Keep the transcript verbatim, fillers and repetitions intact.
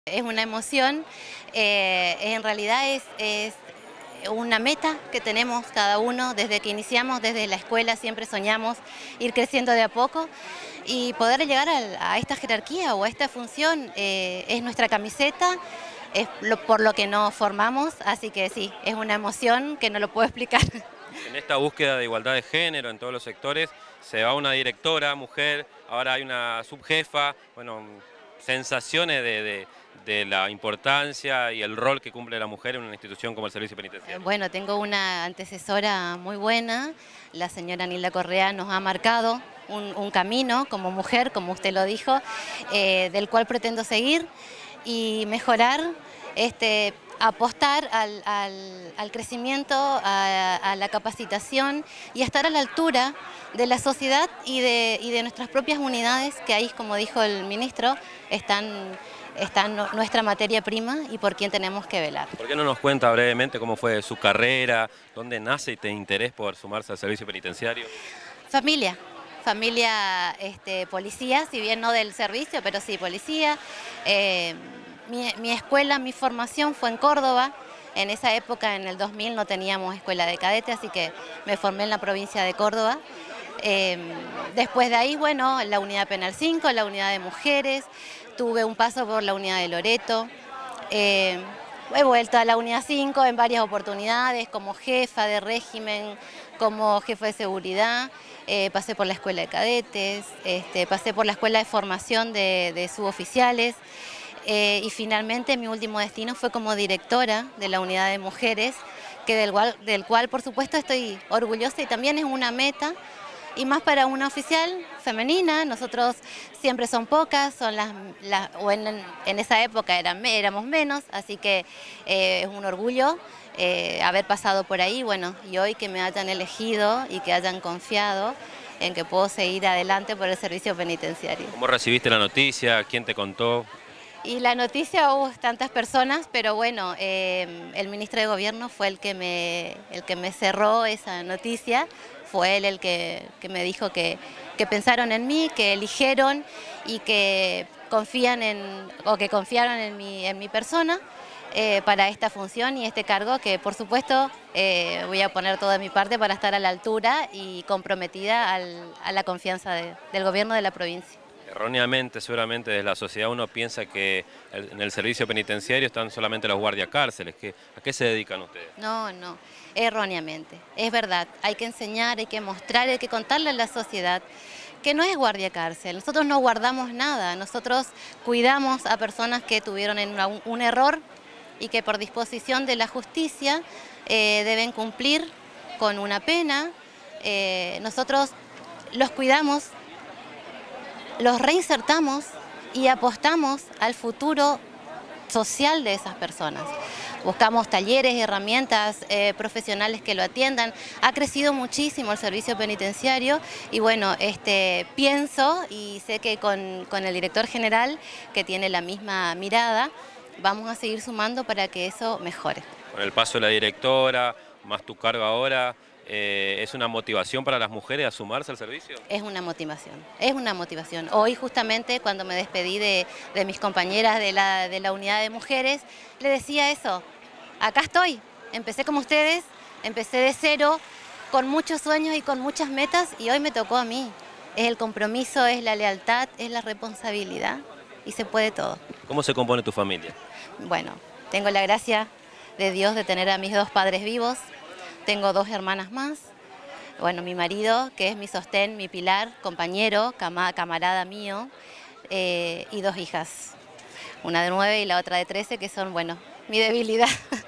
Es una emoción, eh, en realidad es, es una meta que tenemos cada uno desde que iniciamos, desde la escuela siempre soñamos ir creciendo de a poco y poder llegar a, a esta jerarquía o a esta función eh, es nuestra camiseta, es lo, por lo que nos formamos, así que sí, es una emoción que no lo puedo explicar. En esta búsqueda de igualdad de género en todos los sectores, se va una directora, mujer, ahora hay una subjefa, bueno, sensaciones de, de, de la importancia y el rol que cumple la mujer en una institución como el Servicio Penitenciario. Bueno, tengo una antecesora muy buena, la señora Nilda Correa nos ha marcado un, un camino como mujer, como usted lo dijo, eh, del cual pretendo seguir y mejorar, este, apostar al, al, al crecimiento, a, a la capacitación y a estar a la altura de la sociedad y de, y de nuestras propias unidades, que ahí, como dijo el ministro, están, están nuestra materia prima y por quien tenemos que velar. ¿Por qué no nos cuenta brevemente cómo fue su carrera, dónde nace este interés por sumarse al Servicio Penitenciario? Familia. Familia este, policía, si bien no del servicio, pero sí policía. Eh, mi, mi escuela, mi formación fue en Córdoba. En esa época, en el dos mil, no teníamos escuela de cadete, así que me formé en la provincia de Córdoba. Eh, después de ahí, bueno, la unidad penal cinco, la unidad de mujeres, tuve un paso por la unidad de Loreto. Eh, he vuelto a la unidad cinco en varias oportunidades, como jefa de régimen, como jefa de seguridad. Eh, pasé por la escuela de cadetes, este, pasé por la escuela de formación de, de suboficiales eh, y finalmente mi último destino fue como directora de la unidad de mujeres, que del, cual, del cual por supuesto estoy orgullosa y también es una meta, y más para una oficial femenina. Nosotros siempre son pocas, son las, las o en, en esa época eran, éramos menos, así que eh, es un orgullo eh, haber pasado por ahí, bueno, y hoy que me hayan elegido y que hayan confiado en que puedo seguir adelante por el servicio penitenciario. ¿Cómo recibiste la noticia? ¿Quién te contó? Y la noticia hubo tantas personas, pero bueno, eh, el ministro de Gobierno fue el que me, el que me cerró esa noticia, fue él el que, que me dijo que, que pensaron en mí, que eligieron y que confían en, o que confiaron en mi, en mi persona eh, para esta función y este cargo, que por supuesto eh, voy a poner toda mi parte para estar a la altura y comprometida al, a la confianza de, del gobierno de la provincia. Erróneamente, seguramente desde la sociedad uno piensa que el, en el servicio penitenciario están solamente los guardias cárceles. ¿Qué, ¿A qué se dedican ustedes? No, no, erróneamente. Es verdad, hay que enseñar, hay que mostrar, hay que contarle a la sociedad que no es guardia cárcel. Nosotros no guardamos nada, nosotros cuidamos a personas que tuvieron una, un error y que por disposición de la justicia eh, deben cumplir con una pena. Eh, nosotros los cuidamos, los reinsertamos y apostamos al futuro social de esas personas. Buscamos talleres, herramientas eh, profesionales que lo atiendan. Ha crecido muchísimo el servicio penitenciario y bueno, este, pienso y sé que con, con el director general, que tiene la misma mirada, vamos a seguir sumando para que eso mejore. Con el paso de la directora, más tu cargo ahora, eh, ¿es una motivación para las mujeres a sumarse al servicio? Es una motivación, es una motivación. Hoy justamente cuando me despedí de, de mis compañeras de la, de la unidad de mujeres, le decía eso, acá estoy, empecé como ustedes, empecé de cero, con muchos sueños y con muchas metas y hoy me tocó a mí. Es el compromiso, es la lealtad, es la responsabilidad y se puede todo. ¿Cómo se compone tu familia? Bueno, tengo la gracia de Dios de tener a mis dos padres vivos, tengo dos hermanas más, bueno, mi marido, que es mi sostén, mi pilar, compañero, cama, camarada mío, eh, y dos hijas, una de nueve y la otra de trece, que son, bueno, mi debilidad.